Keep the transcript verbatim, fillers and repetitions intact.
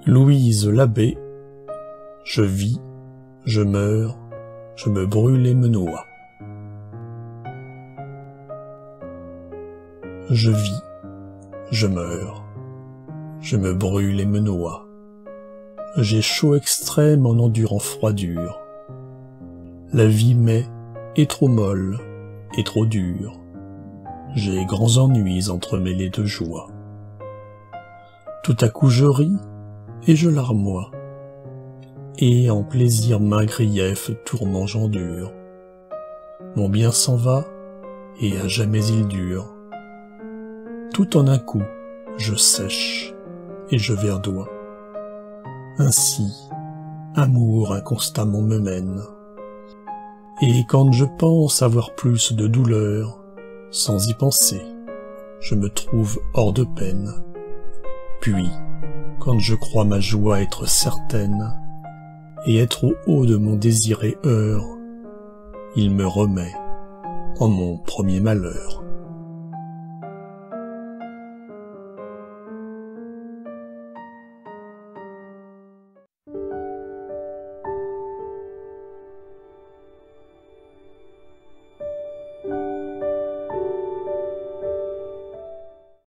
Louise Labbé. Je vis, je meurs, je me brûle et me noie. Je vis, je meurs, je me brûle et me noie. J'ai chaud extrême en endurant froidure. La vie m'est est trop molle et trop dure. J'ai grands ennuis entremêlés de joie. Tout à coup je ris et je larmoie, et en plaisir maint grief tourment j'endure. Mon bien s'en va, et à jamais il dure. Tout en un coup, je sèche, et je verdois. Ainsi, amour inconstamment me mène. Et quand je pense avoir plus de douleur, sans y penser, je me trouve hors de peine. Puis, quand je crois ma joie être certaine, et être au haut de mon désiré heure, il me remet en mon premier malheur.